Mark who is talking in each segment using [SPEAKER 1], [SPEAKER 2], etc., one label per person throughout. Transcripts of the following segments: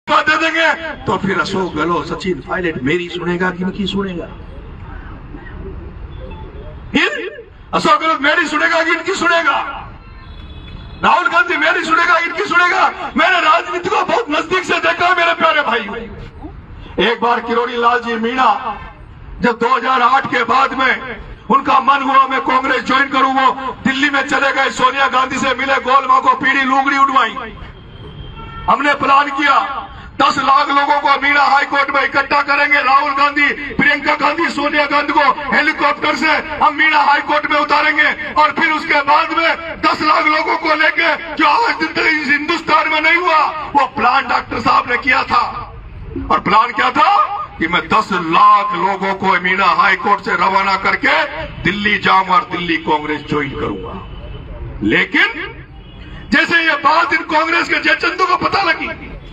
[SPEAKER 1] दे देंगे तो फिर अशोक गहलोत, सचिन पायलट मेरी सुनेगा कि इनकी सुनेगा? फिर अशोक गहलोत मेरी सुनेगा कि इनकी सुनेगा? राहुल गांधी मेरी सुनेगा इनकी सुनेगा? मैंने राजनीति को बहुत नजदीक से देखा मेरे प्यारे भाई। एक बार किरोड़ी लाल जी मीणा जब 2008 के बाद में उनका मन हुआ मैं कांग्रेस ज्वाइन करूं, वो दिल्ली में चले गए, सोनिया गांधी से मिले, गोल मां को पीढ़ी लुगड़ी उठवाई। हमने प्लान किया 10 लाख लोगों को मीणा हाई कोर्ट में इकट्ठा करेंगे, राहुल गांधी, प्रियंका गांधी, सोनिया गांधी को हेलीकॉप्टर से हम मीणा हाई कोर्ट में उतारेंगे और फिर उसके बाद में 10 लाख लोगों को लेके, जो आज दिन तक इस हिंदुस्तान में नहीं हुआ, वो प्लान डॉक्टर साहब ने किया था। और प्लान क्या था कि मैं 10 लाख लोगों को मीणा हाई कोर्ट से रवाना करके दिल्ली जाऊंगा और दिल्ली कांग्रेस ज्वाइन करूंगा। लेकिन जैसे ये बात इन कांग्रेस के जयचंदू को पता लगी,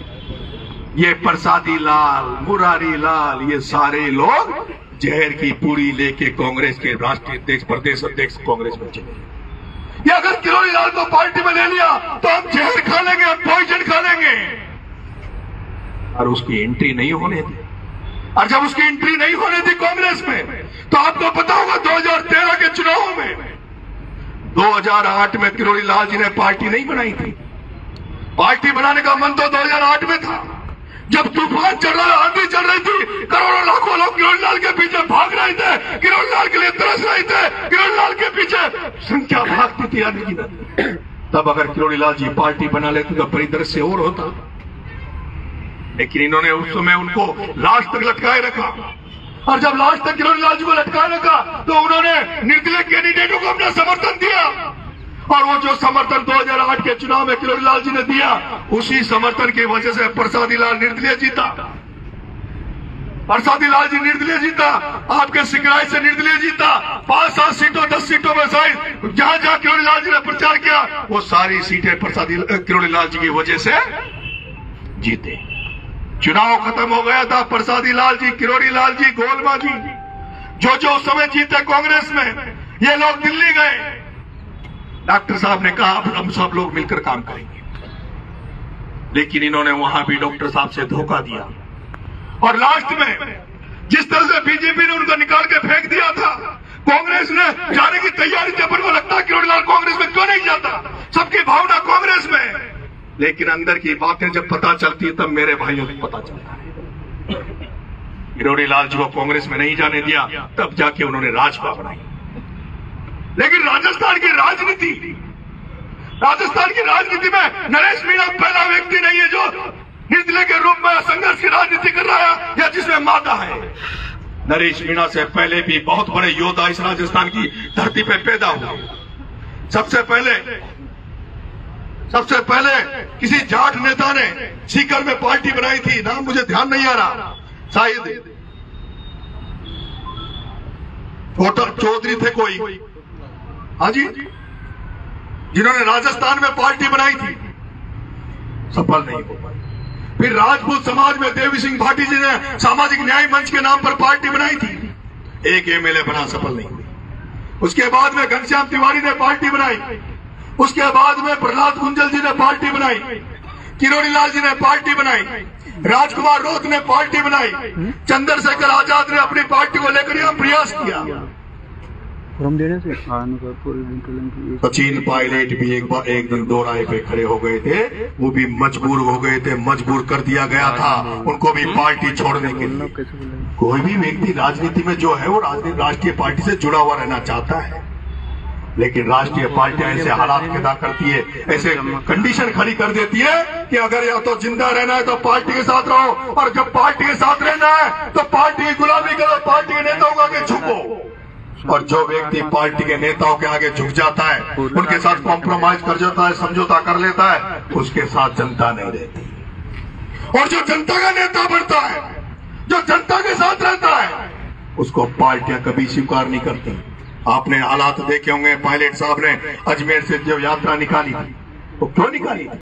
[SPEAKER 1] ये प्रसादी लाल, मुरारी लाल, ये सारे लोग जहर की पूरी लेके कांग्रेस के राष्ट्रीय अध्यक्ष, प्रदेश अध्यक्ष कांग्रेस में चले। या अगर किरोड़ी लाल को पार्टी में ले लिया तो हम जहर खा लेंगे, हम पॉइजन खा लेंगे। और उसकी एंट्री नहीं होने दी। और जब उसकी एंट्री नहीं होने दी कांग्रेस में, तो आपको पता होगा 2013 के चुनावों में, 2008 में किरोड़ी लाल जी ने पार्टी नहीं बनाई थी। पार्टी बनाने का मन तो 2008 में था, जब तूफान चल रहा, आंधी चल रही थी, करोड़ों लाखों लोग किरोड़ी लाल के पीछे भाग रहे थे, किरोड़ी लाल के लिए तरस रहे थे, किरोड़ी लाल के पीछे संख्या भागती थी आंधी की। तब अगर किरोड़ी लाल जी पार्टी बना लेते तो परिदृश्य और होता। लेकिन इन्होंने उस समय उनको लास्ट तक लटकाए रखा, और जब लास्ट तक किरोड़ी लाल जी को लटकाए रखा तो उन्होंने निर्दलीय कैंडिडेटों को अपना समर्थन दिया। और वो जो समर्थन 2008 के चुनाव में किरोड़ी लाल जी ने दिया, उसी समर्थन की वजह से प्रसादी लाल निर्दलीय जीता। प्रसादी लाल जी निर्दलीय जीता, आपके सिकराई से निर्दलीय जीता। 5-7 सीटों 10 सीटों में शायद जहां जहां किरोड़ी लाल जी ने प्रचार किया, वो सारी सीटें किरोड़ी लाल जी की वजह से जीते। चुनाव खत्म हो गया था, प्रसादी लाल जी, किरोड़ी लाल जी, गोलमा जी, जो समय जीते कांग्रेस में, ये लोग दिल्ली गए। डॉक्टर साहब ने कहा अब हम सब लोग मिलकर काम करेंगे, लेकिन इन्होंने वहां भी डॉक्टर साहब से धोखा दिया। और लास्ट में जिस तरह से बीजेपी ने उनको निकाल के फेंक दिया था, कांग्रेस ने जाने की तैयारी थी। अपन को लगता है किरोड़ी लाल कांग्रेस में क्यों नहीं जाता, सबकी भावना कांग्रेस में। लेकिन अंदर की बातें जब पता चलती है तब मेरे भाइयों को पता चलता है। किरोड़ी लाल जी को कांग्रेस में नहीं जाने दिया, तब जाके उन्होंने राजपा बनाई। लेकिन राजस्थान की राजनीति में नरेश मीणा पहला व्यक्ति नहीं है जो निर्दलीय के रूप में संघर्ष की राजनीति कर रहा है या जिसमें मादा है। नरेश मीणा से पहले भी बहुत बड़े योद्धा इस राजस्थान की धरती पे पैदा हुए। सबसे पहले किसी जाट नेता ने सीकर में पार्टी बनाई थी, नाम मुझे ध्यान नहीं आ रहा, शायद चौधरी थे कोई, हाँ जी, जिन्होंने राजस्थान में पार्टी बनाई थी, सफल नहीं हो पाई। फिर राजपूत समाज में देवी सिंह भाटी जी ने सामाजिक न्याय मंच के नाम पर पार्टी बनाई थी, एक एमएलए बना, सफल नहीं हुई। उसके बाद में घनश्याम तिवारी ने पार्टी बनाई, उसके बाद में प्रहलाद कुंजल जी ने पार्टी बनाई, किरोड़ी लाल जी ने पार्टी बनाई, राजकुमार रोत ने पार्टी बनाई, चंद्रशेखर आजाद ने अपनी पार्टी को लेकर यह प्रयास किया। सचिन पायलट भी एक दिन दो राय पे खड़े हो गए थे, वो भी मजबूर हो गए थे, मजबूर कर दिया गया था उनको भी पार्टी छोड़ने के लिए। कोई भी व्यक्ति राजनीति में जो है वो राष्ट्रीय पार्टी से जुड़ा हुआ रहना चाहता है, लेकिन राष्ट्रीय पार्टियां ऐसे हालात पैदा करती है, ऐसे कंडीशन खड़ी कर देती है कि अगर या तो जिंदा रहना है तो पार्टी के साथ रहो, और जब पार्टी के साथ रहना है तो पार्टी की गुलामी करो, पार्टी के नेताओं के आगे झुको। और जो व्यक्ति पार्टी के नेताओं के आगे झुक जाता है, उनके साथ कॉम्प्रोमाइज कर जाता है, समझौता कर लेता है, उसके साथ जनता नहीं रहती। और जो जनता का नेता बनता है, जो जनता के साथ रहता है, उसको पार्टियां कभी स्वीकार नहीं करती। आपने हालात देखे होंगे, पायलट साहब ने अजमेर से जो यात्रा निकाली थी, वो क्यों निकाली?